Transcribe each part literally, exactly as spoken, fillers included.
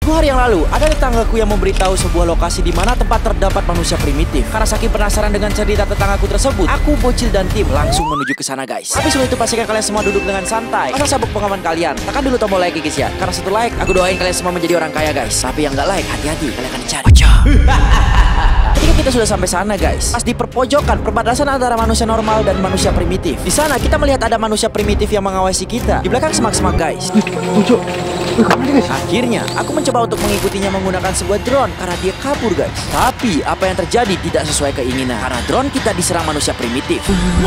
Dua hari yang lalu, ada tetanggaku yang memberitahu sebuah lokasi di mana tempat terdapat manusia primitif. Karena saking penasaran dengan cerita tetanggaku tersebut, aku, Bocil, dan tim langsung menuju ke sana, guys. Tapi sebelum itu pastikan kalian semua duduk dengan santai. Pasang sabuk pengaman kalian. Tekan dulu tombol like, guys ya. Karena satu like, aku doain kalian semua menjadi orang kaya, guys. Tapi yang nggak like, hati-hati, kalian akan dicari. Ketika kita sudah sampai sana, guys, pas di perpojokan perbatasan antara manusia normal dan manusia primitif, di sana kita melihat ada manusia primitif yang mengawasi kita di belakang semak-semak, guys. Akhirnya aku mencoba untuk mengikutinya menggunakan sebuah drone karena dia kabur, guys. Tapi apa yang terjadi tidak sesuai keinginan karena drone kita diserang manusia primitif.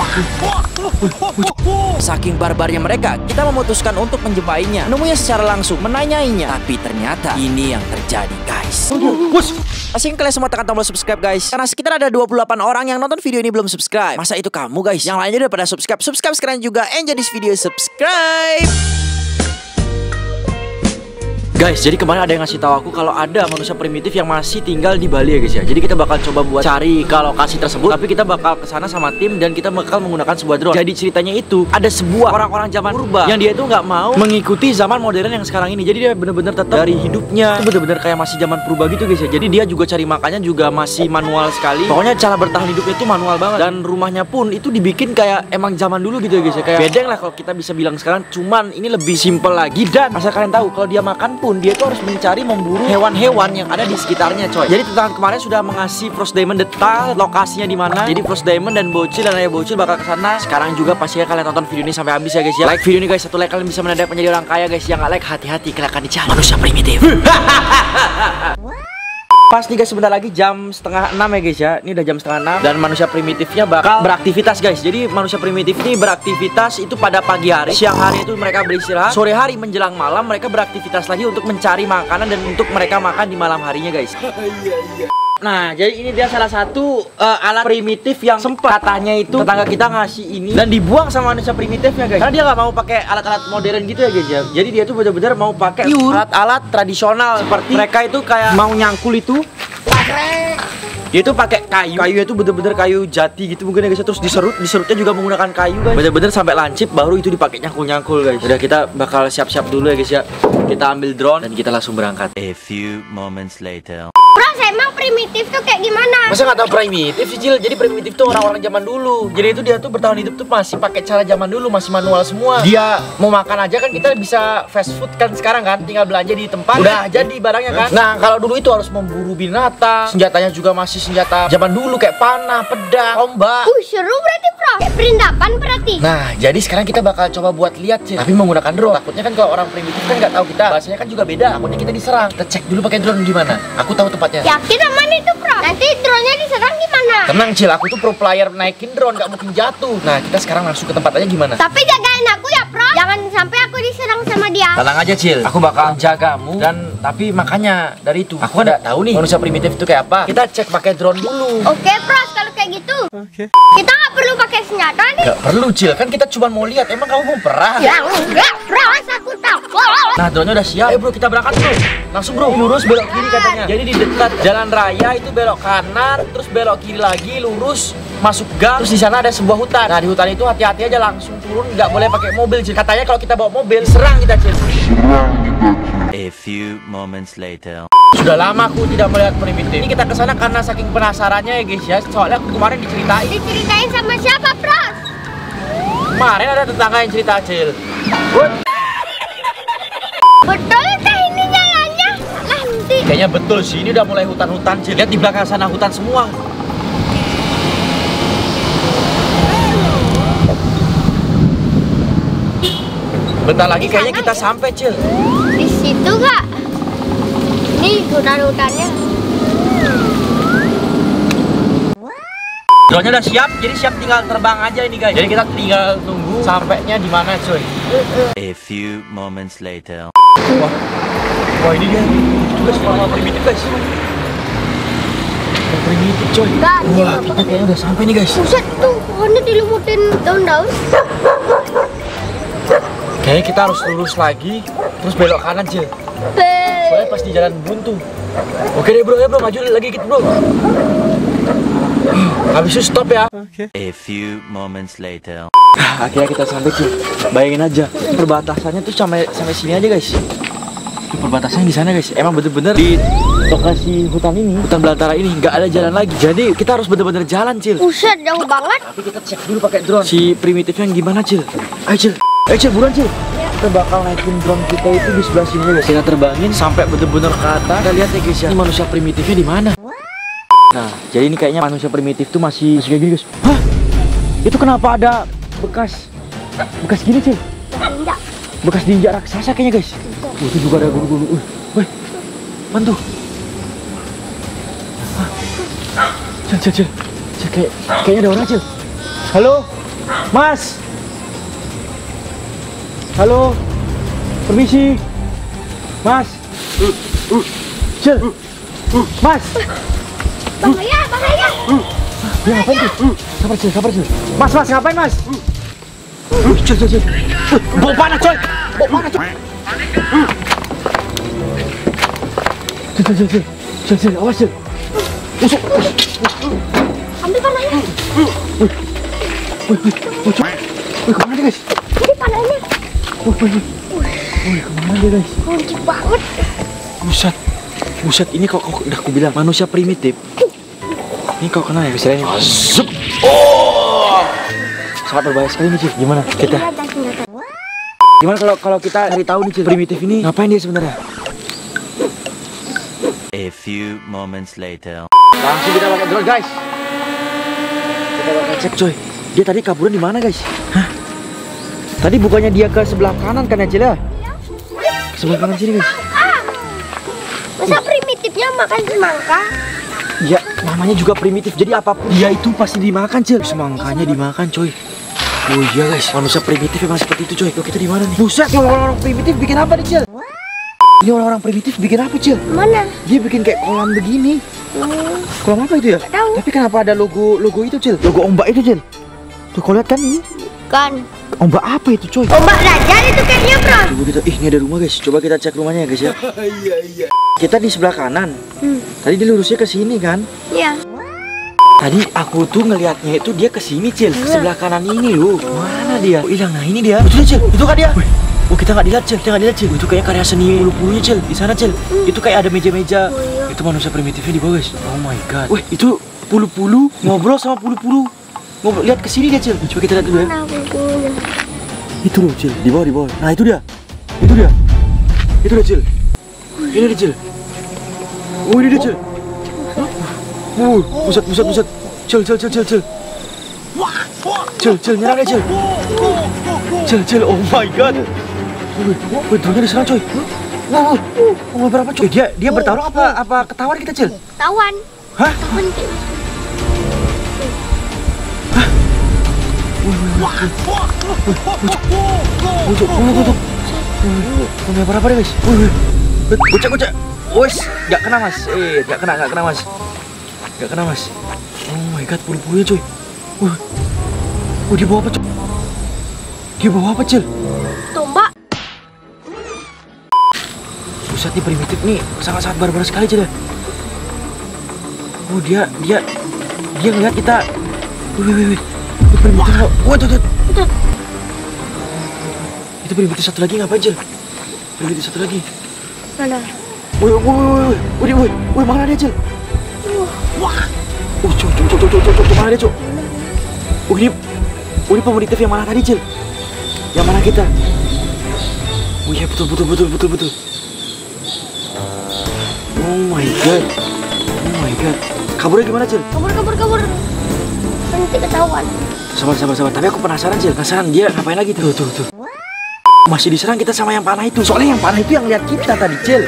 Saking barbarnya mereka, kita memutuskan untuk menjumpainya, menemuinya secara langsung, menanyainya. Tapi ternyata ini yang terjadi, guys. Pastikan kalian semua tekan tombol subscribe, guys. Karena sekitar ada dua puluh delapan orang yang nonton video ini belum subscribe. Masa itu kamu, guys? Yang lainnya udah pada subscribe. Subscribe sekarang juga. Enjoy this video, subscribe. Guys, jadi kemarin ada yang ngasih tahu aku kalau ada manusia primitif yang masih tinggal di Bali ya, guys ya. Jadi kita bakal coba buat cari ke lokasi tersebut. Tapi kita bakal ke sana sama tim dan kita bakal menggunakan sebuah drone. Jadi ceritanya itu ada sebuah orang-orang zaman purba yang dia itu nggak mau mengikuti zaman modern yang sekarang ini. Jadi dia bener-bener tetap dari hidupnya itu bener-bener kayak masih zaman purba gitu, guys ya. Jadi dia juga cari makannya juga masih manual sekali. Pokoknya cara bertahan hidupnya itu manual banget. Dan rumahnya pun itu dibikin kayak emang zaman dulu gitu ya, guys ya. Kayak bedeng lah kalau kita bisa bilang sekarang. Cuman ini lebih simple lagi. Dan asal kalian tahu kalau dia makan pun dia itu harus mencari memburu hewan-hewan yang ada di sekitarnya, coy. Jadi tetangga kemarin sudah mengasih Frost Diamond detail lokasinya di mana. Jadi Frost Diamond dan Bocil dan Ayah Bocil bakal ke sana. Sekarang juga pastinya kalian tonton video ini sampai habis ya, guys ya. Like video ini, guys. Satu like kalian bisa mendadak menjadi orang kaya, guys. Yang nggak like, hati-hati, kalian akan dicari manusia primitif. Pas nih, guys, sebentar lagi jam setengah enam ya, guys ya. Ini udah jam setengah enam dan manusia primitifnya bakal beraktivitas, guys. Jadi manusia primitif ini beraktivitas itu pada pagi hari. Siang hari itu mereka beristirahat. Sore hari menjelang malam mereka beraktivitas lagi untuk mencari makanan dan untuk mereka makan di malam harinya, guys. Nah, jadi ini dia salah satu uh, alat primitif yang sempat katanya itu tetangga kita ngasih ini dan dibuang sama manusia primitifnya, guys. Karena dia nggak mau pakai alat-alat modern gitu ya, guys ya. Jadi dia tuh benar-benar mau pakai alat-alat tradisional seperti mereka itu kayak mau nyangkul itu. Dia itu pakai kayu, kayu itu bener-bener kayu jati gitu mungkin ya, guys. Terus diserut, diserutnya juga menggunakan kayu, guys. Bener-bener sampai lancip baru itu dipakai nyangkul-nyangkul, guys. Udah, kita bakal siap-siap dulu ya, guys ya. Kita ambil drone dan kita langsung berangkat. A few moments later. Bro, emang primitif tuh kayak gimana? Masa nggak tahu primitif sih, Cil? Jadi primitif tuh orang-orang zaman dulu. Jadi itu dia tuh bertahan hidup tuh masih pakai cara zaman dulu, masih manual semua. Dia mau makan aja kan kita bisa fast food kan sekarang kan, tinggal belanja di tempat udah jadi barangnya kan. Nah, kalau dulu itu harus memburu binatang. Senjatanya juga masih senjata zaman dulu kayak panah, pedang, tombak. Uh, seru berarti, bro. Kayak perindapan berarti. Nah, jadi sekarang kita bakal coba buat lihat, Cil. Tapi menggunakan drone. Takutnya kan kalau orang primitif kan nggak tahu kita bahasanya kan juga beda. Takutnya kita diserang. Kita cek dulu pakai drone gimana. Aku tahu tempatnya. Yakin aman itu, bro? Nanti drone-nya diserang gimana? Tenang, Cil, aku tuh pro player naikin drone, gak mungkin jatuh. Nah, kita sekarang langsung ke tempat aja gimana? Tapi jagain aku ya, bro. Jangan sampai aku diserang sama dia. Tenang aja, Cil, aku bakal jagamu. Dan tapi makanya dari itu aku kan gak tahu nih manusia primitif itu kayak apa. Kita cek pakai drone dulu. Oke, bro, kalau kayak gitu. Oke. Kita nggak perlu pakai senjata nih. Gak perlu, Cil, kan kita cuma mau lihat. Emang kamu mau perang? Ya enggak, bro, aku takut. Nah, drone-nya udah siap. Ayo, bro, kita berangkat, bro. Langsung, bro, lurus belok kiri katanya. Jadi di dekat jalan raya itu belok kanan, terus belok kiri lagi, lurus masuk gang. Terus di sana ada sebuah hutan. Nah, di hutan itu hati-hati aja, langsung turun, nggak boleh pakai mobil, Cil. Katanya kalau kita bawa mobil, serang kita, Cil. A few moments later. Sudah lama aku tidak melihat primitif. Ini kita kesana karena saking penasarannya ya, guys ya. Soalnya aku kemarin diceritain. Diceritain sama siapa, bro? Kemarin ada tetangga yang cerita, Cil. What? Betul kah ini jalannya? Nanti. Kayaknya betul sih, ini udah mulai hutan-hutan, Cil. Lihat di belakang sana hutan semua. Bentar lagi kayaknya kita sampai, Cil. Di situ nggak? Ini hutan-hutannya. Drone-nya udah siap, jadi siap tinggal terbang aja ini, guys. Jadi kita tinggal tunggu sampainya di mana, cuy. A few moments later. Wah, wah ini dia. Itu guys, formal primitif, guys. Primitif, coy. Enggak, wah, kita kayaknya udah sampai nih, guys. Buset tuh, pohonnya dilumutin daun-daun. Kayaknya kita harus lurus lagi, terus belok kanan, Cil. Soalnya pas di jalan buntu. Oke deh, bro, ya, bro, maju lagi gitu, bro. Habis itu stop ya. Okay. A few moments later. Akhirnya kita sampai, Cil. Bayangin aja, perbatasannya tuh sampai sampai sini aja, guys. Di perbatasan di sana guys, emang bener-bener di lokasi hutan ini, hutan belantara ini nggak ada jalan lagi. Jadi kita harus bener-bener jalan, Cil. Buset, jauh banget. Tapi kita cek dulu pakai drone. Si primitifnya gimana, Cil? Ayo, Cil. Ayo, Cil, buruan, Cil. Kita bakal naikin drone kita itu di sebelah sini guys. Kita terbangin sampai bener-bener ke atas. Kita lihat ya guys ya, ini manusia primitifnya di mana? Nah, jadi ini kayaknya manusia primitif tuh masih, masih kayak gini guys. Hah? Itu kenapa ada bekas bekas gini, Cil? Tidak. Bekas diinjak raksasa kayaknya guys. Oh, itu juga ada guru-guru. Uh, woi, bantu. Cil, cil, cil. Cil, kayak, kayaknya ada orang, Cil. Halo, Mas. Halo, permisi, Mas. Cil, Mas. Bahaya, bahaya. Dia ngapain tuh? Sabar, Cil, sabar, Cil. Mas, Mas, ngapain, Mas? Cil, cil, cil. Bawa panah, coy. Bawa panah, coy. Cil, cil, cil. Cil, cil, awas, Cil. Masuk. Ambil panahnya. Wih, wih, wih, coy. Wih, kemana dia, guys? Ini panahnya. Wih, wih, wih. Wih, kemana dia, guys? Kunci banget. Buset. Buset, ini kok, kok udah aku bilang manusia primitif. Ini kau kenal ya istilahnya? Zup. Oh. Sangat berbahaya sekali nih, Cil. Gimana kita? Gimana kalau kalau kita cari tahu nih, Cil, primitif ini ngapain dia sebenarnya? A few moments later. Langsung kita pakai drone, guys. Kita bakal cek, coy. Dia tadi kaburan di mana, guys? Hah? Tadi bukannya dia ke sebelah kanan kan ya, Cil ya? Ke sebelah kanan sini, guys. Masa primitifnya makan semangka? Ya, namanya juga primitif. Jadi apapun dia itu pasti dimakan, Cil. Semangkanya dimakan, coy. Oh iya, guys. Manusia primitif emang seperti itu, coy. Kalau kita di mana nih? Buset, orang-orang primitif bikin apa nih, Cil? Ini orang-orang primitif bikin apa, Cil? Mana? Dia bikin kayak kolam begini. Hmm, Kolam apa itu ya? Nggak tahu. Tapi kenapa ada logo logo itu, Cil? Logo ombak itu, Cil. Tuh, kau lihat kan ini? kan. Ombak apa itu, coy? Ombak dajjal itu kayaknya, bro. Coba kita, ih, ini ada rumah, guys. Coba kita cek rumahnya ya, guys ya. Iya, iya. Kita di sebelah kanan. Hmm. Tadi dia lurusnya ke sini kan? Iya. Tadi aku tuh ngelihatnya itu dia ke sini, Cil. Ke sebelah kanan ini loh. Mana dia? Oh, hilang. Nah, ini dia. Betul, Cil. Itu kan dia. Wih. Oh, kita nggak dilihat, Cil. Kita nggak dilihat, Cil. Itu kayak karya seni bulu-bulunya, Cil. Di sana, Cil. Hmm. Itu kayak ada meja-meja. Oh, iya. Itu manusia primitifnya di bawah, guys. Oh my god. Wih, itu pulu-pulu ngobrol sama pulu-pulu. Ngobrol, lihat ke sini dia, Cil. Coba kita lihat dulu ya. Mana bulunya? Itu loh, Cil. Di bawah, di bawah. Nah, itu dia. Itu dia. Itu dia, Cil. Ini dia, Cil. Oh, ini dia, Cil. Uh, pusat, pusat, pusat. Cil, cil, cil, cil, cil. Cil, cil, nyerang dia, Cil. Cil, cil, oh my god. Wih, wih, drone-nya diserang, coy. Wah, wah, berapa, coy? Dia dia bertarung apa apa ketahuan kita, Cil? Tawan. Hah? Tawan. Ujuk, ujuk, ujuk. Wih, berapa deh, guys? Wih, wih, gocek, gocek. Wes, nggak kena, Mas. Eh, nggak kena, nggak kena, Mas. Nggak kena, Mas. Oh my god, bulu-bulunya, coy. Wih, wih, dia bawa apa, coy? Dia bawa apa, Cil? Tombak. Pusat nih primitif nih, sangat-sangat barbar sekali, Cil. Oh, dia, dia, dia ngeliat kita. Wih, wih, wih. Itu primitif. Wah, tuh, tuh. Itu primitif satu lagi ngapain, Cil? Primitif satu lagi. Mana? Wih, wih, wih, wih, wih, wih, mana dia, Cil? Wah, oh, cuk, cuk, cuk, cuk, cuk, cuk, mana dia, cuk? Oh, ini, oh, ini primitif yang mana tadi, Cil? Yang mana kita? Oh iya, betul, betul, betul, betul, betul. Oh my god, oh my god. Kaburnya gimana, Cil? Kabur, kabur, kabur. Nanti ketahuan. Sabar, sabar, sabar. Tapi aku penasaran, Cil. Penasaran dia ngapain lagi tuh, tuh, tuh. Masih diserang kita sama yang panah itu. Soalnya yang panah itu yang lihat kita tadi, Cil.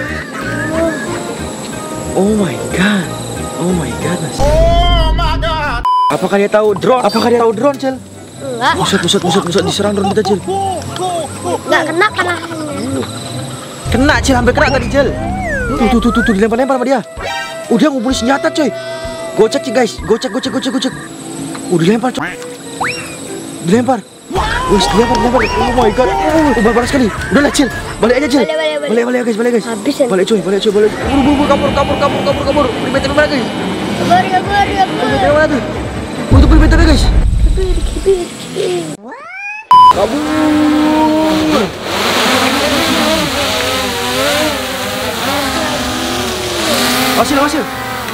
Oh my god. Oh my goodness. Oh my god. Apakah dia tahu drone? Apakah dia tahu drone, Cil? Enggak. Pusat, pusat, pusat, pusat diserang drone kita, Cil. Enggak kena panahnya. Kena, Cil. Hampir kena tadi, Cil. Tuh, tuh, tuh, tuh, tuh. Dilempar-lempar sama dia. Oh, dia ngumpulin senjata, coy. Gocek, guys. Gocek, gocek, gocek, gocek. Oh, dilempar, coy. Dilempar. Wih, dilempar, dilempar. Oh my god. Oh, barbar sekali. Udah lah, Cil. Balik aja, Cil. Balik, balik, balik. Balik, balik, guys. Balik, guys. Habis ya. Balik, coy. Balik, coy. Balik. Buru, buru, kabur, kabur, kabur, kabur, kabur. Perimeter mana, guys? Kabur, kabur, kabur. Perimeter mana tuh? Oh, itu perimeter, guys. Kabur, kabur, kabur. Kabur. Hasil, hasil.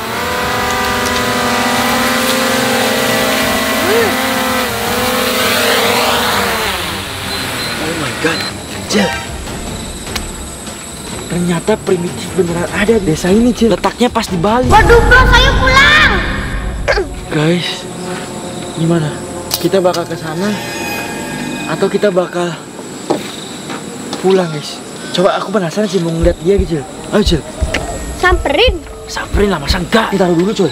Oh my god, Cil. Ternyata primitif beneran ada di desa ini, Cil. Letaknya pas di Bali. Waduh bro, saya pulang. Guys, gimana? Kita bakal ke sana atau kita bakal pulang, guys? Coba aku penasaran sih mau ngeliat dia gitu. Ayo, Cil. Samperin. Samperin lah, masa enggak? Kita taruh dulu, coy.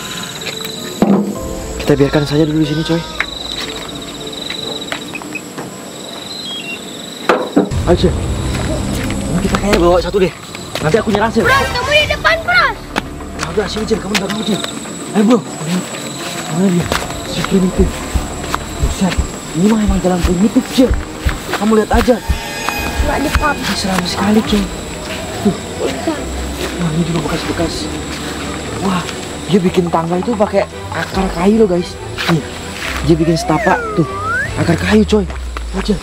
Kita biarkan saja dulu di sini, coy. Ayo, Cil. Nah, kita kayaknya bawa satu deh. Nanti aku nyerang, Cil. Bros, kamu di depan, bros. Nah, udah sini, Cil. Kamu di belakang, Cil. Ayo, bro. Mana dia? Si primitif. Buset, ini mah emang jalan primitif, Cil. Kamu lihat aja. Nggak dipap. Ini seram sekali, coy. Tuh. Wah, ini juga bekas-bekas. Wah, dia bikin tangga itu pakai akar kayu loh, guys. Nih, dia bikin setapak tuh, akar kayu, coy. Aja.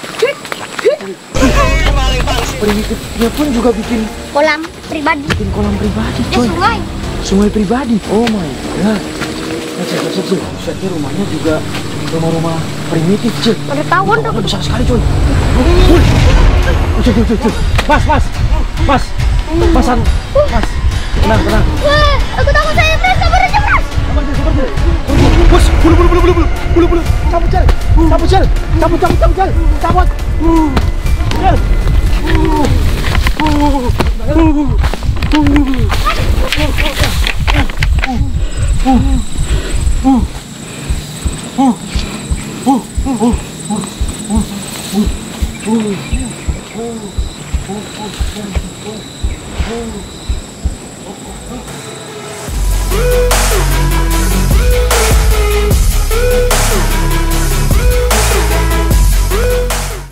Primitifnya pun juga bikin Kolam pribadi. bikin kolam pribadi, Ya coy. sungai. Sungai pribadi. Oh my god. Aja, aja, aja. Busetnya rumahnya juga rumah-rumah primitif, coy. Udah tahun dong. Besar sekali, coy. Coy, coy, coy, coy. Mas, mas, mas, masan, mas. Tenang, tenang. Wah, aku takut saya bros, sabar aja bros. Sabar, sabar, sabar. Bos, bulu, bulu, bulu, bulu, bulu, bulu, bulu. Cabut, Cel. Cabut, Cel. Cabut, cabut, cabut, Cel. Cabut. Cel.